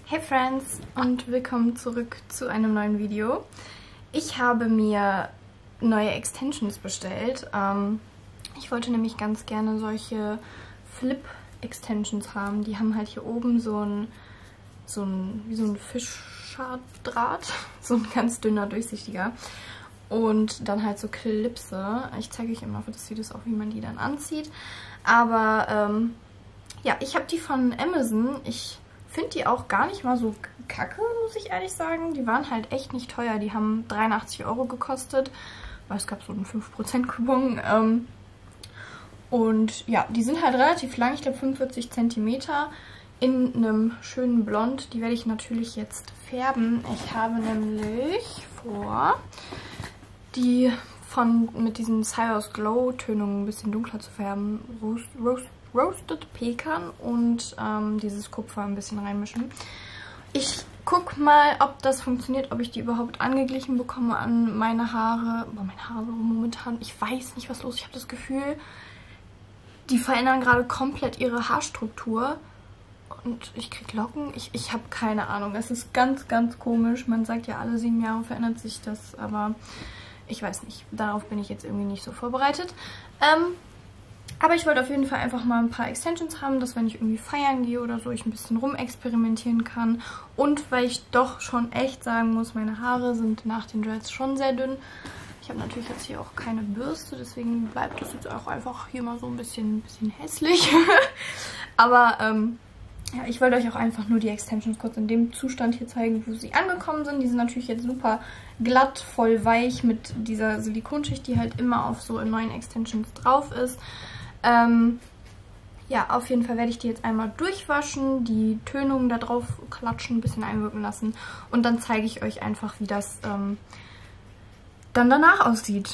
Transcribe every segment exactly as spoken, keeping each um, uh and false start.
Hey Friends und willkommen zurück zu einem neuen Video. Ich habe mir neue Extensions bestellt. Ähm, ich wollte nämlich ganz gerne solche Flip-Extensions haben. Die haben halt hier oben so ein, so ein, wie so ein Fischdraht, so ein ganz dünner, durchsichtiger. Und dann halt so Klipse. Ich zeige euch im Laufe des Videos auch, wie man die dann anzieht. Aber ähm, ja, ich habe die von Amazon. Ich finde die auch gar nicht mal so kacke, muss ich ehrlich sagen. Die waren halt echt nicht teuer. Die haben dreiundachtzig Euro gekostet, weil es gab so einen fünf Prozent Coupon. Ähm, und ja, die sind halt relativ lang. Ich glaube fünfundvierzig Zentimeter in einem schönen Blond. Die werde ich natürlich jetzt färben. Ich habe nämlich vor, die von mit diesen Cyrus Glow Tönungen ein bisschen dunkler zu färben. Roast, Roast, Roasted Pekan und ähm, dieses Kupfer ein bisschen reinmischen. Ich gucke mal, ob das funktioniert, ob ich die überhaupt angeglichen bekomme an meine Haare. Boah, meine Haare momentan, ich weiß nicht, was los ist. Ich habe das Gefühl, die verändern gerade komplett ihre Haarstruktur. Und ich kriege Locken. Ich, ich habe keine Ahnung. Es ist ganz, ganz komisch. Man sagt ja, alle sieben Jahre verändert sich das, aber ich weiß nicht. Darauf bin ich jetzt irgendwie nicht so vorbereitet. Ähm... Aber ich wollte auf jeden Fall einfach mal ein paar Extensions haben, dass wenn ich irgendwie feiern gehe oder so, ich ein bisschen rumexperimentieren kann. Und weil ich doch schon echt sagen muss, meine Haare sind nach den Dreads schon sehr dünn. Ich habe natürlich jetzt hier auch keine Bürste, deswegen bleibt das jetzt auch einfach hier mal so ein bisschen, ein bisschen hässlich. Aber ähm, ja, ich wollte euch auch einfach nur die Extensions kurz in dem Zustand hier zeigen, wo sie angekommen sind. Die sind natürlich jetzt super glatt, voll weich mit dieser Silikonschicht, die halt immer auf so in neuen Extensions drauf ist. Ähm, ja, auf jeden Fall werde ich die jetzt einmal durchwaschen, die Tönungen da drauf klatschen, ein bisschen einwirken lassen und dann zeige ich euch einfach, wie das ähm, dann danach aussieht.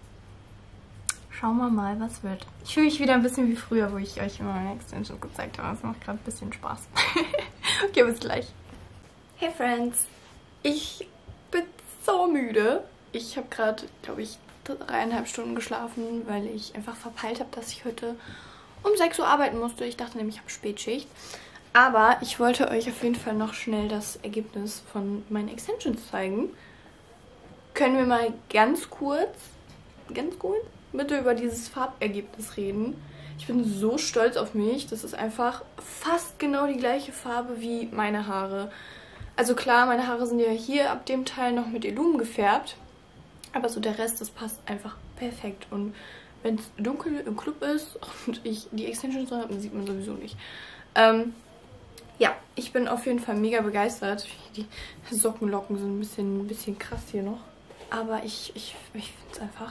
Schauen wir mal, was wird. Ich fühle mich wieder ein bisschen wie früher, wo ich euch immer meine Extensions gezeigt habe. Das macht gerade ein bisschen Spaß. Okay, bis gleich. Hey Friends, ich bin so müde. Ich habe gerade, glaube ich, dreieinhalb Stunden geschlafen, weil ich einfach verpeilt habe, dass ich heute um sechs Uhr arbeiten musste. Ich dachte nämlich, ich habe Spätschicht. Aber ich wollte euch auf jeden Fall noch schnell das Ergebnis von meinen Extensions zeigen. Können wir mal ganz kurz, ganz kurz, bitte über dieses Farbergebnis reden. Ich bin so stolz auf mich. Das ist einfach fast genau die gleiche Farbe wie meine Haare. Also klar, meine Haare sind ja hier ab dem Teil noch mit Illum gefärbt. Aber so der Rest, das passt einfach perfekt. Und wenn es dunkel im Club ist und ich die Extensions drin habe, dann sieht man sowieso nicht. Ähm, ja, ich bin auf jeden Fall mega begeistert. Die Sockenlocken sind ein bisschen, ein bisschen krass hier noch. Aber ich, ich, ich finde es einfach,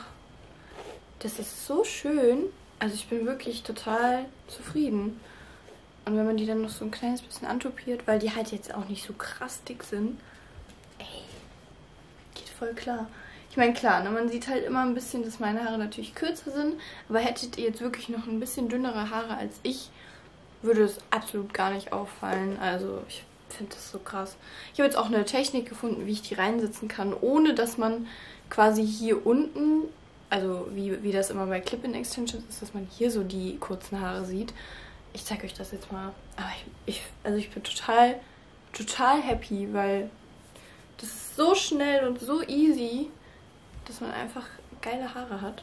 das ist so schön. Also ich bin wirklich total zufrieden. Und wenn man die dann noch so ein kleines bisschen antupiert, weil die halt jetzt auch nicht so krass dick sind, ey, geht voll klar. Ich meine, klar, ne, man sieht halt immer ein bisschen, dass meine Haare natürlich kürzer sind, aber hättet ihr jetzt wirklich noch ein bisschen dünnere Haare als ich, würde es absolut gar nicht auffallen. Also ich finde das so krass. Ich habe jetzt auch eine Technik gefunden, wie ich die reinsetzen kann, ohne dass man quasi hier unten, also wie, wie das immer bei Clip-In-Extensions ist, dass man hier so die kurzen Haare sieht. Ich zeige euch das jetzt mal. Aber ich, ich, also ich bin total, total happy, weil das ist so schnell und so easy, dass man einfach geile Haare hat.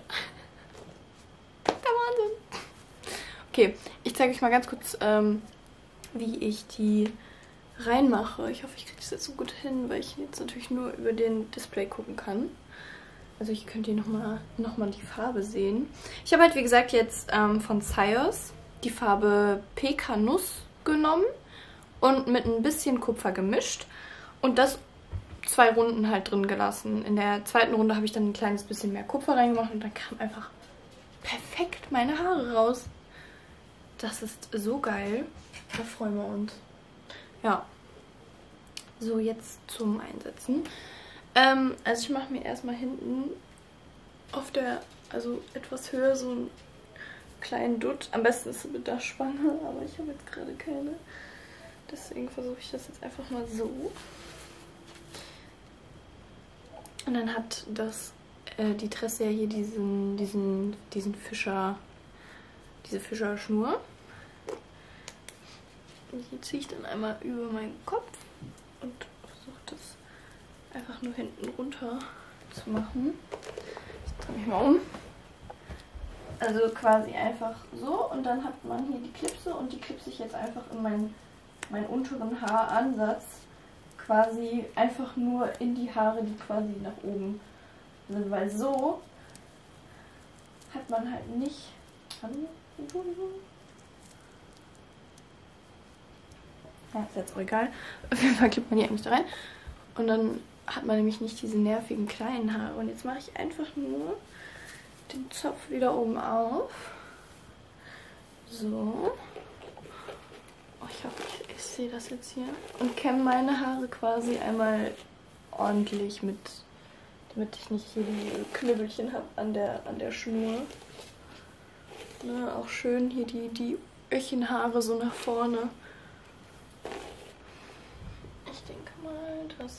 Der Wahnsinn. Okay, ich zeige euch mal ganz kurz, ähm, wie ich die reinmache. Ich hoffe, ich kriege das jetzt so gut hin, weil ich jetzt natürlich nur über den Display gucken kann. Also ich könnt hier nochmal noch mal die Farbe sehen. Ich habe halt, wie gesagt, jetzt ähm, von Cyrus die Farbe Pekannuss genommen und mit ein bisschen Kupfer gemischt. Und das zwei Runden halt drin gelassen. In der zweiten Runde habe ich dann ein kleines bisschen mehr Kupfer reingemacht und dann kam einfach perfekt meine Haare raus. Das ist so geil. Da freuen wir uns. Ja. So, jetzt zum Einsetzen. Ähm, also ich mache mir erstmal hinten auf der, also etwas höher, so einen kleinen Dutt. Am besten ist es mit der Spange, aber ich habe jetzt gerade keine. Deswegen versuche ich das jetzt einfach mal so. Und dann hat das, äh, die Tresse ja hier diesen, diesen, diesen Fischer, diese Fischerschnur. Die ziehe ich dann einmal über meinen Kopf und versuche das einfach nur hinten runter zu machen. Ich drehe mich mal um. Also quasi einfach so und dann hat man hier die Klipse und die klipse ich jetzt einfach in meinen, meinen unteren Haaransatz quasi einfach nur in die Haare, die quasi nach oben sind, weil so hat man halt nicht... Ja, ist jetzt auch egal. Auf jeden Fall klippt man die eigentlich da rein. Und dann hat man nämlich nicht diese nervigen kleinen Haare. Und jetzt mache ich einfach nur den Zopf wieder oben auf. So. Oh, ich hoffe, ich, ich sehe das jetzt hier. Und kämme meine Haare quasi einmal ordentlich mit, damit ich nicht hier die Knüppelchen habe an der, an der Schnur. Ne, auch schön hier die, die Öchenhaare so nach vorne. Ich denke mal, das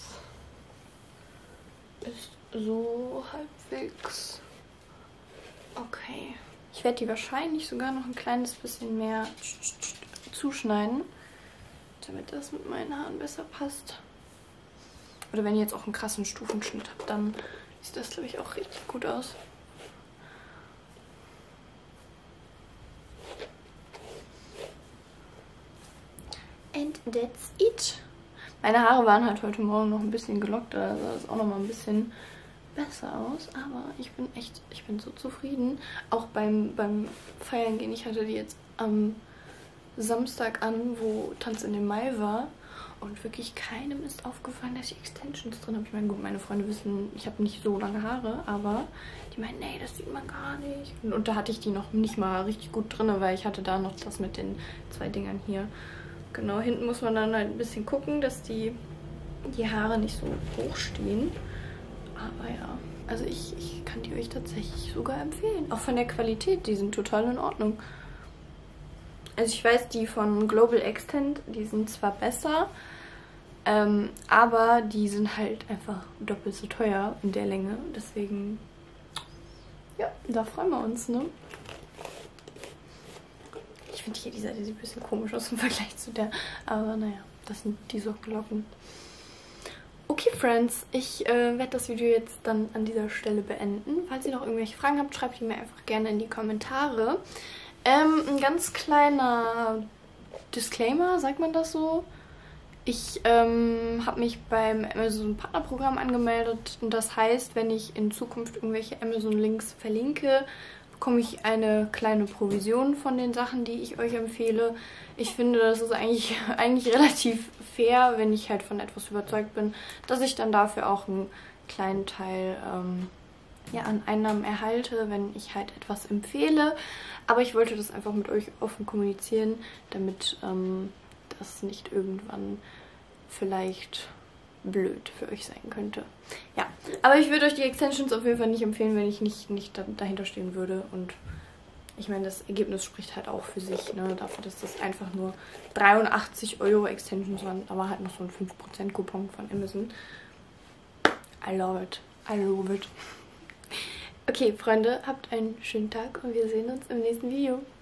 ist so halbwegs okay. Ich werde die wahrscheinlich sogar noch ein kleines bisschen mehr zuschneiden, damit das mit meinen Haaren besser passt. Oder wenn ihr jetzt auch einen krassen Stufenschnitt habt, dann sieht das, glaube ich, auch richtig gut aus. And that's it. Meine Haare waren halt heute Morgen noch ein bisschen gelockt, da sah es auch noch mal ein bisschen besser aus. Aber ich bin echt, ich bin so zufrieden. Auch beim, beim Feiern gehen, ich hatte die jetzt am Samstag an, wo Tanz in den Mai war. Und wirklich keinem ist aufgefallen, dass ich Extensions drin habe. Ich meine, gut, meine Freunde wissen, ich habe nicht so lange Haare, aber die meinen, nee, das sieht man gar nicht. Und, und da hatte ich die noch nicht mal richtig gut drin, weil ich hatte da noch das mit den zwei Dingern hier. Genau, hinten muss man dann halt ein bisschen gucken, dass die, die Haare nicht so hoch stehen. Aber ja, also ich, ich kann die euch tatsächlich sogar empfehlen. Auch von der Qualität, die sind total in Ordnung. Also ich weiß, die von Global Extend, die sind zwar besser, ähm, aber die sind halt einfach doppelt so teuer in der Länge. Deswegen, ja, da freuen wir uns, ne? Ich finde hier die Seite sieht ein bisschen komisch aus im Vergleich zu der. Aber naja, das sind die Sockenglocken. Okay, Friends, ich äh, werde das Video jetzt dann an dieser Stelle beenden. Falls ihr noch irgendwelche Fragen habt, schreibt die mir einfach gerne in die Kommentare. Ähm, ein ganz kleiner Disclaimer, sagt man das so? Ich ähm, habe mich beim Amazon Partnerprogramm angemeldet. Und das heißt, wenn ich in Zukunft irgendwelche Amazon-Links verlinke, bekomme ich eine kleine Provision von den Sachen, die ich euch empfehle. Ich finde, das ist eigentlich, eigentlich relativ fair, wenn ich halt von etwas überzeugt bin, dass ich dann dafür auch einen kleinen Teil ähm, ja, an Einnahmen erhalte, wenn ich halt etwas empfehle. Aber ich wollte das einfach mit euch offen kommunizieren, damit ähm, das nicht irgendwann vielleicht blöd für euch sein könnte. Ja, aber ich würde euch die Extensions auf jeden Fall nicht empfehlen, wenn ich nicht, nicht dahinter stehen würde. Und ich meine, das Ergebnis spricht halt auch für sich, ne? Dafür, dass das einfach nur dreiundachtzig Euro Extensions waren, aber halt noch so ein fünf Prozent Coupon von Amazon. I love it. I love it. Okay, Freunde, habt einen schönen Tag und wir sehen uns im nächsten Video.